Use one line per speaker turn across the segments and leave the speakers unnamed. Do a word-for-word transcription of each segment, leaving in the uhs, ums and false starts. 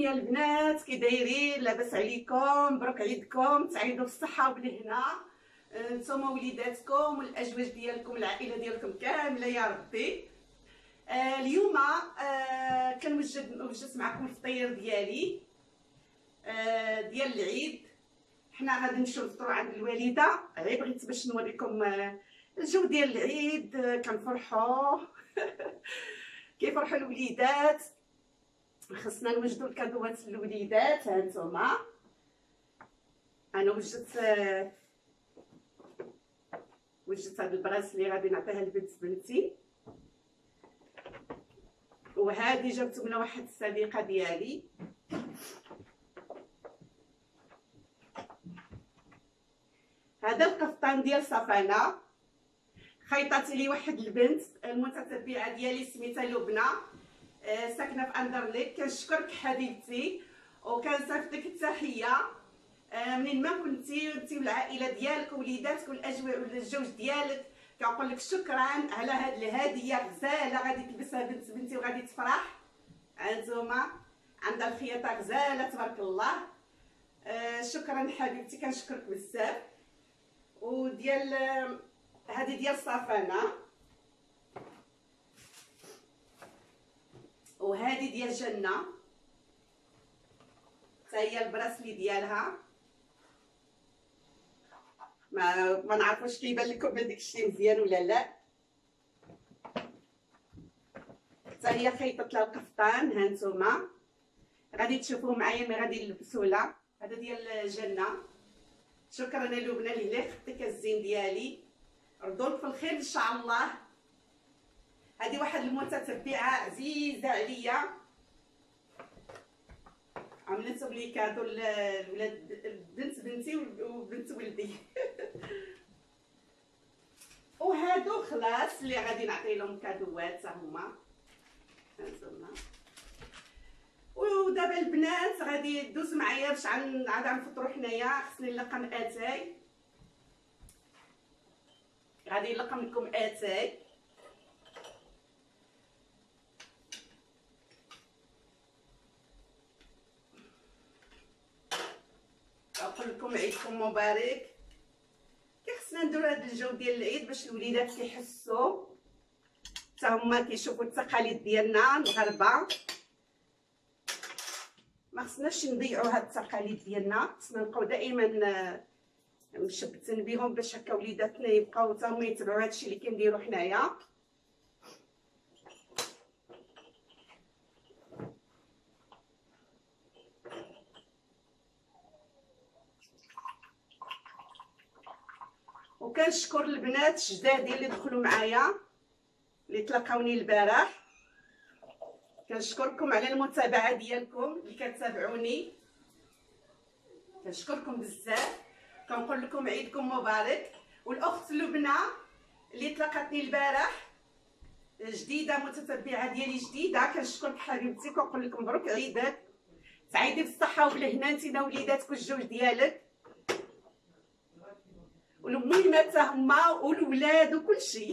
يا البنات، كي دايرين؟ لاباس عليكم؟ مبروك عيدكم، تعيدوا بالصحه وبالهنا نتوما وليداتكم والازواج ديالكم العائله ديالكم كامله يا ربي. آه اليوم آه كنوجد وجدت معكم الفطير ديالي آه ديال العيد. حنا غادي نمشيو نفطروا عند الوالده، غير بغيت باش نوريكم آه الجو ديال العيد. آه كنفرحوا كيفرحوا الوليدات. خصنا نوجدوا الكادوات للوليدات. ها نتوما انا وجدت آه وجدت هاد البراس اللي غادي نعطيها لبنت بنتي، وهذه جبت من واحد الصديقه ديالي. هذا القفطان ديال صفانه خيطات لي واحد البنت المتتبعه ديالي سميتها لبنى، آه ساكنه في اندرليك. كنشكرك حبيبتي وكنصيفطلك التحيه. آه منين ما كنتي انت والعائله ديالك ووليداتك والاجواء والجوج ديالك، كنقول لك شكرا على هاد الهديه غزاله غادي تلبسها بنت بنتي وغادي تفرح. هانتوما عندها الخياطه غزاله تبارك الله. آه شكرا حبيبتي، كنشكرك بزاف. وديال آه هذه ديال صفانه، وهذه ديال جنه حتى هي البراسلي ديالها. ما ما نعرفوش كيبان لكم هذاك الشيء مزيان ولا لا. حتى هي خيطت لها القفطان. ها نتوما غادي تشوفوه معايا ملي غادي نلبسوا لها. هذا ديال جنه. شكرا لبنى اللي خدتك الزين ديالي، ردولك في الخير ان شاء الله. هذه واحد المتتبعه عزيزه عليا، عملت لي كادو لولاد بنت بنتي وبنت ولدي. وهادو خلاص اللي غادي نعطي لهم كادوات حتى هما. هانتوما ودابا البنات غادي دوز معايا باش عاد غنفطروا حنايا. خصني نلقم اتاي، غادي نلقم لكم اتاي. نقول لكم عيدكم مبارك. كي خصنا نديروا هذا الجو ديال العيد باش الوليدات كيحسوا حتى هما كيشوفوا التقاليد ديالنا المغاربه. ما خصناش نضيعوا هاد التقاليد ديالنا، خصنا نبقاو دائما مشبتين بهم باش هكا وليداتنا يبقاو حتى هما يتبعوا هادشي اللي كنديروا حنايا. وكنشكر البنات الجدادين اللي دخلوا معايا اللي تلقاوني البارح. كنشكركم على المتابعه ديالكم اللي كتابعوني، كنشكركم بزاف. كنقول لكم عيدكم مبارك. والاخت لبنى اللي تلقاتني البارح جديده، متتبعه ديالي جديده، كنشكرك حبيبتي. كنقول لكم مبروك عيدك، تعيدي بالصحه وبالهنا انتينا وليداتك والجوج ديالك والمهمه حتى هما والولاد وكلشي.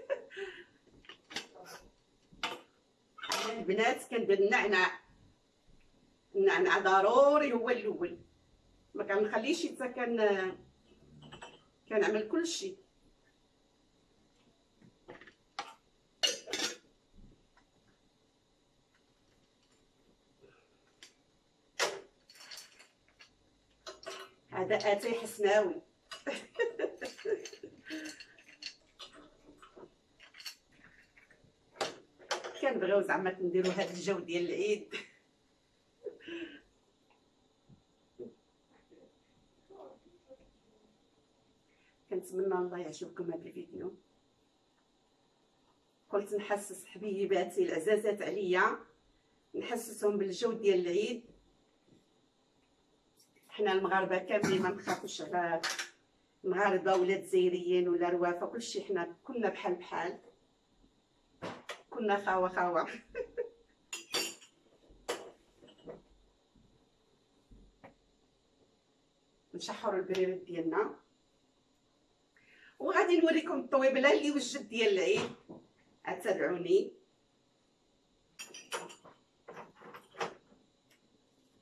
البنات كندير النعناع، النعناع ضروري هو الاول، ما كنخليش حتى كان كنعمل كلشي. هذا اتاي حسناوي. كنبغيو زعما نديرو هذا الجو ديال العيد. كنتمنى الله يعجبكم هذا الفيديو. قلت نحسس حبيباتي العزازات عليا، نحسسهم بالجو ديال العيد. حنا المغاربه كاملين ما نخافوش على المغاربه ولا الجزائريين ولا روافه، كلشي حنا كنا بحال بحال، كنا خاوه خاوه. نشحروا البريرات ديالنا وغادي نوريكم الطويبله اللي وجدت ديال العيد. تابعوني.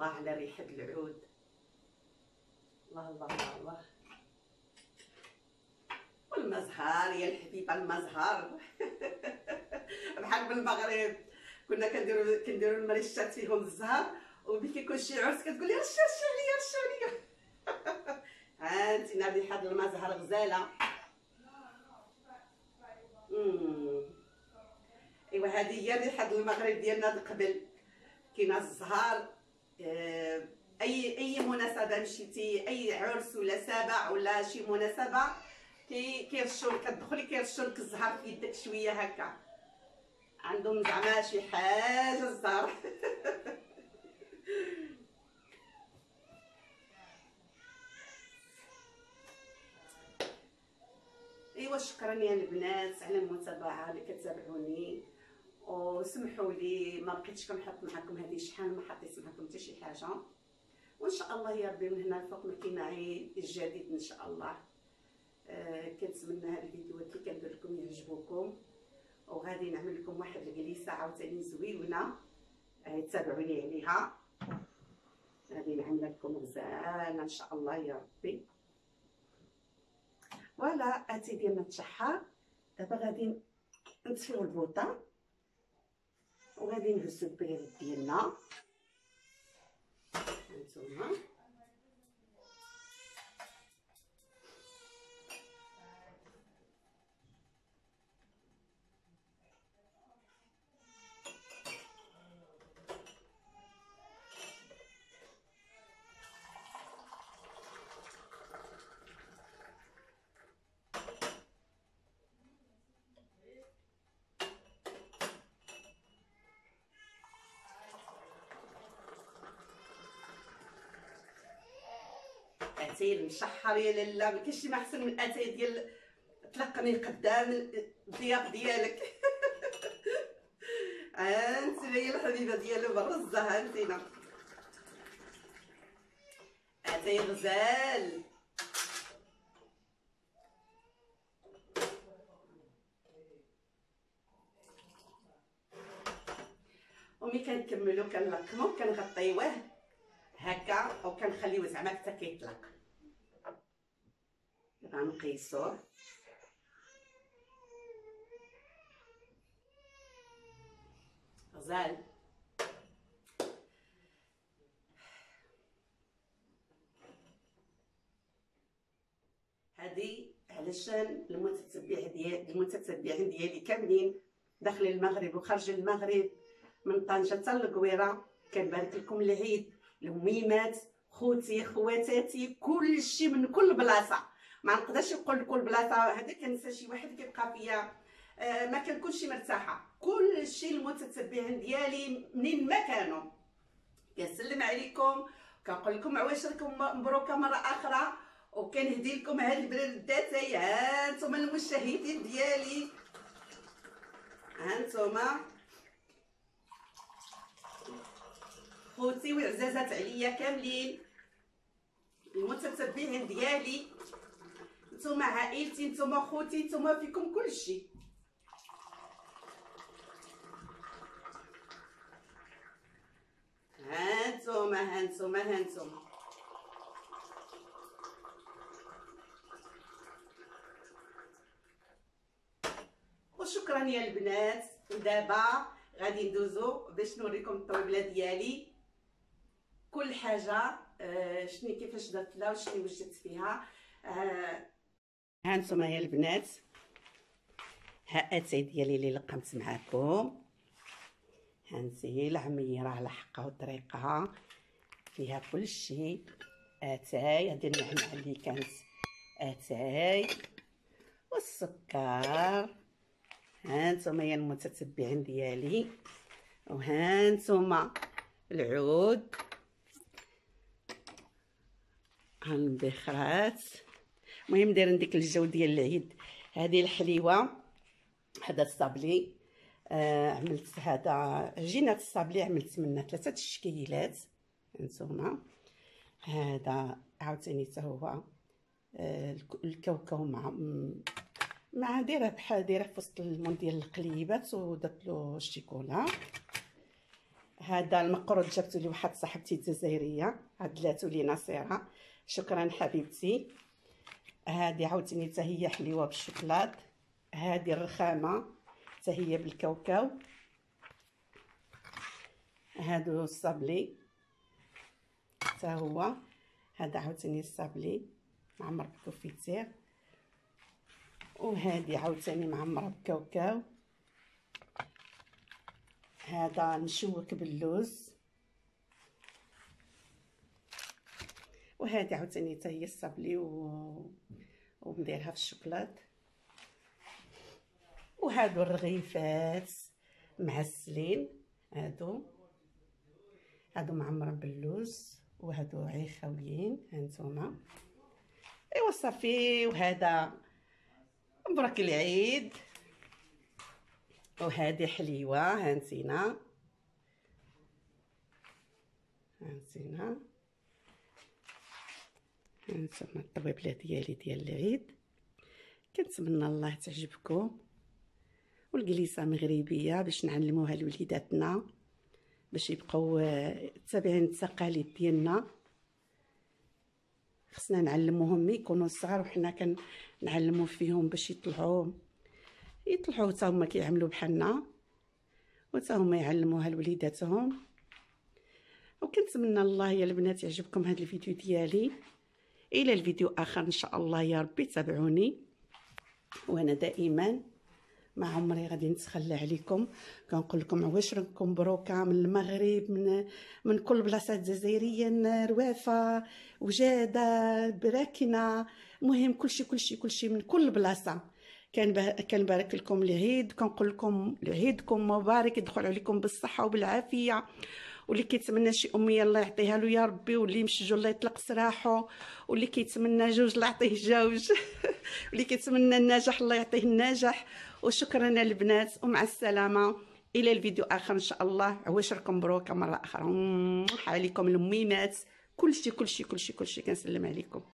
الله على ريحه العود. الله الله الله الله. والمزهر يا الحبيبه، المزهر بحال بالمغرب كنا كنديروا كنديروا المريشات فيهم الزهر، وملي كيكون شي عرس كتقول لي رشا رشا ليا رشا ليا. ها انت ريحه المزهر غزاله. امم ايوا هذه هي ريحه المغرب ديالنا قبل. كاين الزهر، آه اي اي مناسبه مشيتي، اي عرس ولا سابع ولا شي مناسبه كي كيرشوا كتدخلي كيرشوا لك الزهر في يدك شويه هكا، عندهم زعما شي حاجه الزهر. ايوا شكرا يا البنات على المتابعه اللي كتابعوني، وسمحوا لي ما بقيتش كنحط معكم هذه شحال ما حطيت معكم حتى شي حاجه، وان شاء الله يا ربي من هنا الفوق ما كاين عيد جديد ان شاء الله. آه كنتمنى هاد الفيديوهات اللي كندير لكم يعجبوكم، وغادي نعمل لكم واحد الجليسه عاوتاني زويونه آه تابعوني عليها، غادي نعمل لكم غزاله ان شاء الله يا ربي. فوالا اتي ديالنا تشحر. دابا غادي نطفيو البوطه وغادي نهزو البريد ديالنا. هانتوما اتاي مشحر يا لاله، ما كاينش ما احسن من اتاي ديال تلقني قدام الضياف ديالك. انت هي الحبيبه ديالو بالرزه، هانتينا اتاي غزال. وملي كنكملو كنلقمو كنغطيوه هكا وكنخليوه زعما حتى كيطلق. غنقيسوه غزال. هذه علشان المتتبع ديال المتتبعين ديالي كاملين داخل المغرب وخارج المغرب، من طنجة حتى للقويره. كنبارك لكم العيد، الميمات، خوتي خواتاتي، كلشي من كل بلاصه. ما نقدرش نقول لكل بلاصه هذا كنسى شي واحد كيبقى فيا، آه ما كنكونش مرتاحه. كلشي المتتبعين ديالي منين ما كانوا كنسلم عليكم، كنقول لكم عواشركم مبروكه مره اخرى، وكنهدي لكم هاد البردات. ها انتم المشاهدين ديالي، ها انتم خوتي وعزازات عليا كاملين، المتتبعين ديالي، نتوما عائلتي، نتوما خوتي، نتوما فيكم كلشي. هانتوما هانتوما هانتوما وشكرا يا البنات. ودابا غادي ندوزو باش نوريكم الطويبله ديالي، كل حاجه آه شنو كيفاش درت لها وشنو وجدت فيها. آه هانتوما يا البنات، ها اتاي ديالي اللي لقمت معاكم. هانتي العميره على حقها وطريقها، فيها كلشي. اتاي هادي النعناع اللي كانت اتاي والسكر. هانتوما يا المتتبعين ديالي، وهانتوما العود، هالمبخرات. المهم دايرين ديك الجو ديال العيد. هذه الحليوه، هذا الصابلي، آه عملت هذا عجينه الصابلي، عملت منها ثلاثه الشكيلات. هانتوما هذا عاوتاني حتى هو آه الكاوكاو مع مع دايره بحال دايره في وسط المون ديال القليبات ودرت له الشيكولا. هذا المقروض جبته لي واحد صاحبتي الجزائريه، عدلاتو لي نصيره، شكرا حبيبتي. هذه عاوتاني حتى هي حليوه بالشوكولات. هذه الرخامه حتى هي بالكاوكاو. هادو الصابلي حتى هو، هذا عاوتاني الصابلي معمر بالكونفيتير. وهذه عاوتاني معمره بكاوكاو. هذا مشوك باللوز. وهذه عاوتاني حتى هي الصابلي و... ومديرها في الشوكولات. وهادو الرغيفات معسلين، هادو هادو معمرين باللوز، وهادو عيخاويين هانتوما. ايوا صافي. وهذا مبروك العيد. وهذه حليوه هانتينا هانتينا هانتوما الطويبله ديالي ديال العيد. كنتمنى الله تعجبكم، والجليسه مغربيه باش نعلموها لوليداتنا باش يبقاو تابعين التقاليد ديالنا. خصنا نعلموهم ملي يكونوا صغار، وحنا كنعلموا فيهم باش يطلعوا يطلعوا حتى هما كيعملوا بحالنا، وحتى هما يعلموها لوليداتهم. وكنتمنى الله يا البنات يعجبكم هذا الفيديو ديالي. الى الفيديو اخر ان شاء الله يا ربي تابعوني. وانا دائما ما عمري غادي نتخلى عليكم، كنقول لكم عواشركم مبروكه من المغرب، من من كل بلاصه جزائريه، روافه، وجاده، براكنه، المهم كلشي كلشي كلشي من كل بلاصه. كنبارك لكم العيد، كنقول لكم عيدكم مبارك، يدخل عليكم بالصحه وبالعافيه. واللي كيتمنى شي اميه الله يعطيها له يا ربي، واللي مشجو الله يطلق سراحه، واللي كيتمنى جوج الله يعطيه جوج واللي كيتمنى النجاح الله يعطيه النجاح. وشكرا البنات، ومع السلامه الى الفيديو اخر ان شاء الله. عواشركم مبروكه مره اخرى. عليكم الميمات، كلشي كلشي كلشي كلشي كنسلم عليكم.